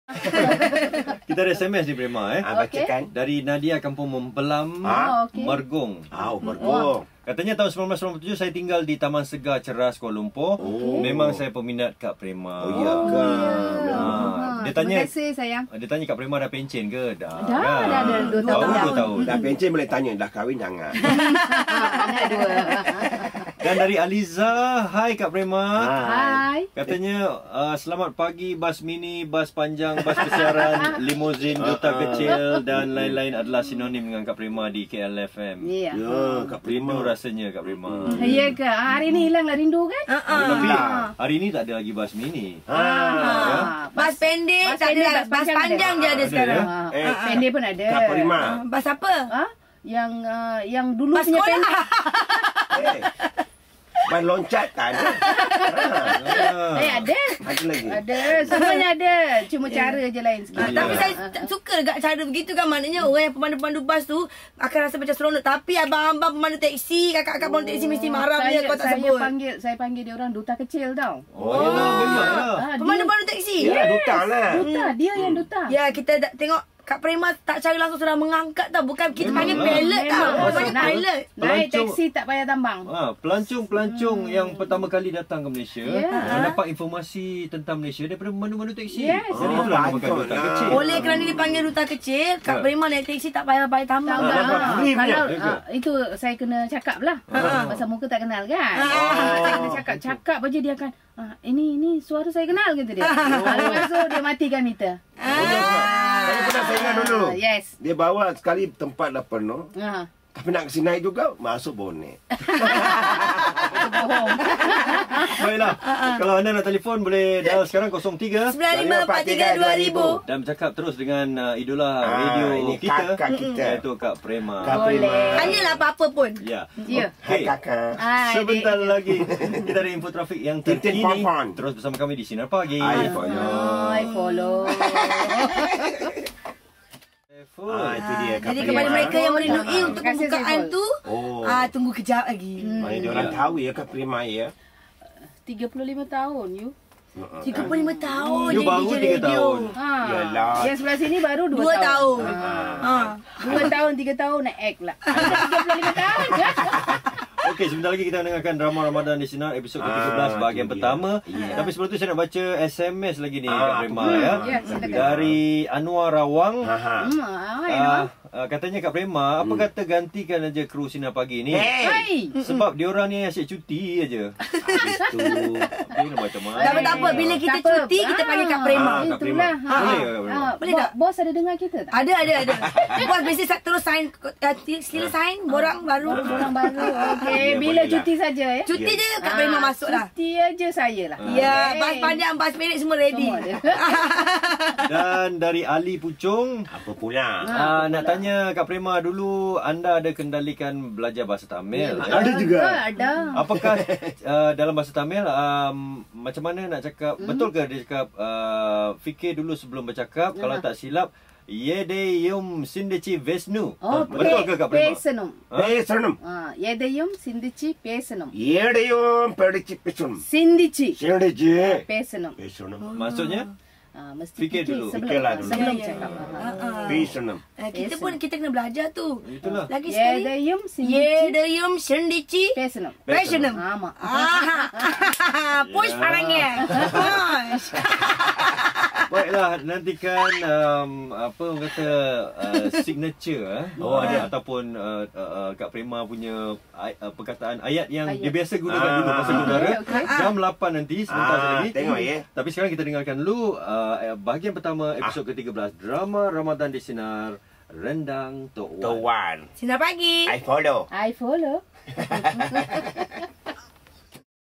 Kita ada SMS di Prima Bacakan. dari Nadia Kampung Mempelam, Mergong. Mergong. Katanya tahun 1997 saya tinggal di Taman Segar Ceras, Kuala Lumpur. Memang saya peminat Kak Prema. Iya kan. Dia tanya, terima kasih sayang. Dia tanya Kak Prema dah pencen ke? Dah ada 2 tahun. 2 tahun. Dah pencen boleh tanya, dah kahwin jangan. Anak 2. Dan dari Aliza, hai Kak Prema. Hai. Katanya selamat pagi, bas mini, bas panjang, bas pesiaran, limuzin, duta kecil dan lain-lain adalah sinonim dengan Kak Prema di KLFM. Ya. Ya, Kak Prima. Rindu rasanya Kak Prema. Ya ke? Hari ni hilanglah rindu kan? Tapi hari ni tak ada lagi bas mini. Bas pendek tak ada, bas panjang je ada sekarang. Pendek pun ada. Kak Prima. Bas apa? Yang dulu Bas punya sekolah. pendek. Bas loncat tak ada. Ada. Ada lagi. Ada, semuanya ada. Cuma cara je lain sikit. Tapi saya suka dekat cara begitu kan. Maknanya orang yang pemandu-pemandu bas tu akan rasa macam seronok. Tapi abang-abang pemandu teksi, kakak-kakak pemandu teksi mesti marah bila kau tak sebut. Saya panggil dia orang duta kecil tau. Oh, memanglah. Pemandu-pemandu teksi? Ya, duta lah. Duta, dia yang duta. Ya, kita tengok Kak Prema tak cara langsung sudah mengangkat tau. Bukan kita panggil pilot tau. Kita panggil pilot. Naik teksi tak payah tambang. Pelancong yang pertama kali datang ke Malaysia mendapat informasi tentang Malaysia daripada pemandu-pemandu teksi. Yes. Itulah namakan duta kecil. Oleh kerana dipanggil duta kecil, Kak Prema naik teksi tak payah bayar tambang. Kalau itu saya kena cakap lah. Pasal muka tak kenal kan. Saya kena cakap aja dia akan ini suara saya kenal kata dia. Lepas tu dia matikan meter. Saya pernah saingan dulu. Yes. Dia bawa sekali tempat dah penuh. Tapi nak kasi naik juga, masuk bonet. Baiklah. Kalau anda nak telefon boleh dial sekarang 03 9543 2000. dan bercakap terus dengan idola radio ini kita, kakak kita. iaitu Kak Prema. Kak Prima. Tanyalah apa-apa pun. Ya. Hai kakak. Sebentar lagi kita ada info trafik yang terkini. Pon-pon. Terus bersama kami di Sinar Pagi. I follow. Itu dia. Kak Jadi Prima. kepada mereka yang merindui untuk Terima kasih, pembukaan Saiful. tu, tunggu kejap lagi. Mana dia orang tahu ya Kak Prima ya. 35 tahun you. 35 tahun You jadi baru DJ 3 radio. tahun. Yalah. Yang sebelah sini baru 2 2 tahun. 2 tahun, 3 tahun nak act lah. 35 tahun je. Okey, sebentar lagi kita dengarkan drama Ramadan di Sinar episod ke-13 bahagian pertama. Tapi sebelum tu saya nak baca SMS lagi ni Kak Prema ya. Dari Anwar Rawang. Katanya Kak Prema, apa kata gantikan aja kru Sinar Pagi ni? Hai. Sebab diorang ni asyik cuti aja. Itu. Dia macam mana? Tak apa, bila kita cuti kita panggil Kak Prema. Kak Prema. Itulah. Boleh ke Kak Prema? Boleh tak? Bos ada dengar kita tak? Ada. Bos mesti terus sign, sila sign borang baru. Orang baru. Okey, bila cuti saja ya. Cuti je Kak Prema masuk lah. Cuti aja saya lah. Ya, bas panjang, bas pendek semua ready. Dan dari Ali Pucung, Apa pula? nak tanya Kak Prema, dulu anda ada kendalikan belajar bahasa Tamil. Ada juga. Ada. Apakah dalam bahasa Tamil macam mana nak cakap, betul ke dia cakap fikir dulu sebelum bercakap, kalau tak silap Yedeyum Sindici Vesnu. Betul ke Kak Prema? Pesenum. Pesenum. Yedeyum Sindici Pesenum. Yedeyum Perdici Pesenum. Sindici Sindici Pesenum. Pesenum. Maksudnya? Mesti Fikir dulu. sebelum cakap. Pesenum. Kita kena belajar tu. Itulah. Lagi sekali. Yedeyum Sindici Yedayum Sendici Pesenum. Pesenum. Ama. Push parangnya. Push. Baiklah, nantikan apa orang kata signature ataupun Kak Prema punya perkataan ayat yang dia biasa gunakan dulu masa udara. Jam 8 nanti sebentar lagi. Tengok ya. Tapi sekarang kita dengarkan dulu bahagian pertama episod ke-13 drama Ramadan di Sinar Rendang Tok Wan. Wan. Sinar Pagi. I follow. I follow.